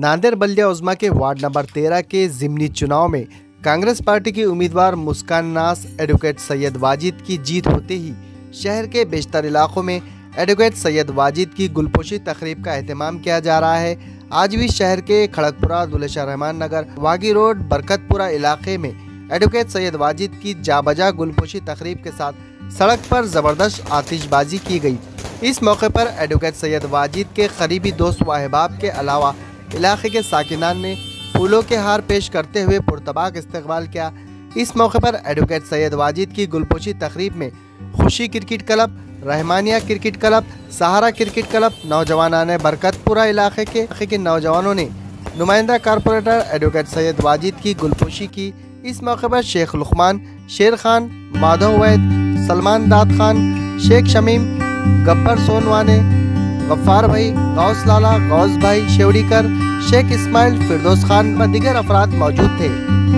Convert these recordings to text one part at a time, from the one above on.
नांदेड़ बल्दिया उज़्मा के ward number 13 के ज़िमनी चुनाव में कांग्रेस पार्टी की उम्मीदवार मुस्कान नास एडवोकेट सैयद वाजिद की जीत होते ही शहर के बेशतर इलाकों में एडवोकेट सैयद वाजिद की गुलपोशी तकरीब का एहतमाम किया जा रहा है। आज भी शहर के खड़गपुरा, दुलेशाह रहमान नगर, वागी रोड, बरकतपुरा इलाके में एडवोकेट सैयद वाजिद की जाबजा गुलपोशी तकरीब के साथ सड़क पर ज़बरदस्त आतिशबाजी की गई। इस मौके पर एडवोकेट सैयद वाजिद के करीबी दोस्त व अहबाब के अलावा इलाके के साकिनान ने फूलों के हार पेश करते हुए पुरतबाक इस्तकबाल किया। इस मौके पर एडवोकेट सैयद वाजिद की गुलपोशी तकरीब में Khushi cricket club, Rahmania cricket club, Sahara cricket club, नौजवानाने बरकतपुरा इलाके के नौजवानों ने नुमाइंदा कारपोरेटर एडवोकेट सैयद वाजिद की गुलपोशी की। इस मौके पर शेख लुकमान, शेर खान, माधव वैद, सलमान दाद खान, शेख शमीम, गब्बर सोनवाने, गफ्फार भाई, गौस लाला, गौस भाई शेवड़ीकर, शेख इस्माइल, फिरदौस खान व दीगर अफराद मौजूद थे।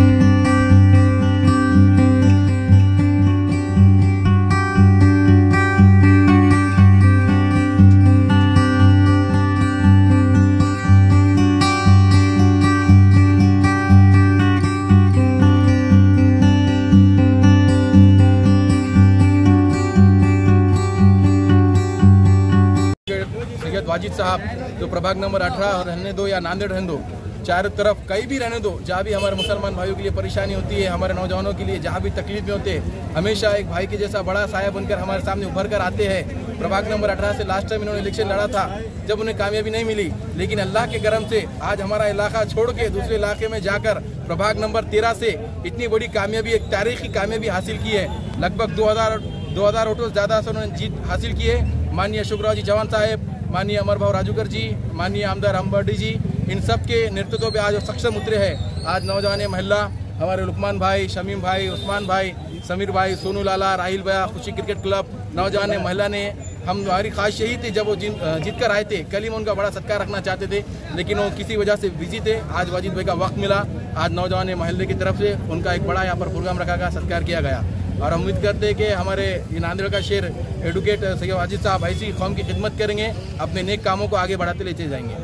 सैयद वाजिद साहब जो प्रभाग नंबर 18 रहने दो या नांदेड़ रहने दो, चारों तरफ कहीं भी रहने दो, जहाँ भी हमारे मुसलमान भाइयों के लिए परेशानी होती है, हमारे नौजवानों के लिए जहाँ भी तकलीफ में होते हैं, हमेशा एक भाई के जैसा बड़ा साया बनकर हमारे सामने उभर कर आते हैं। प्रभाग नंबर 18 से लास्ट टाइम इन्होंने इलेक्शन लड़ा था, जब उन्हें कामयाबी नहीं मिली, लेकिन अल्लाह के करम से आज हमारा इलाका छोड़ के दूसरे इलाके में जाकर प्रभाग नंबर 13 से इतनी बड़ी कामयाबी, एक तारीखी कामयाबी हासिल की है। लगभग 2000 वोटों से ज़्यादा से उन्होंने जीत हासिल की है। माननीय शुक्रराव जी चौहान साहब, माननीय अमर भाव राजूकर जी, माननीय आमदार हमबर्डी जी, इन सब के नेतृत्व पे आज सक्षम उतरे हैं। आज नौजवान महिला, हमारे लुकमान भाई, शमीम भाई, उस्मान भाई, समीर भाई, सोनू लाला, राहिल भैया, खुशी क्रिकेट क्लब, नौजवान महिला ने, हमारी ख्वाहिश यही थी जब वो जीत कर आए थे, कल ही में उनका बड़ा सत्कार रखना चाहते थे, लेकिन वो किसी वजह से बिजी थे। आज वाजिद भाई का वक्त मिला, आज नौजवान महल्ले की तरफ से उनका एक बड़ा यहाँ पर प्रोग्राम रखा गया, सत्कार किया गया। और हम उम्मीद करते हैं कि हमारे नांदेड़ का शेर एडवोकेट सैयद वाजिद साहब ऐसी कौम की खिदमत करेंगे, अपने नेक कामों को आगे बढ़ाते लेते जाएंगे।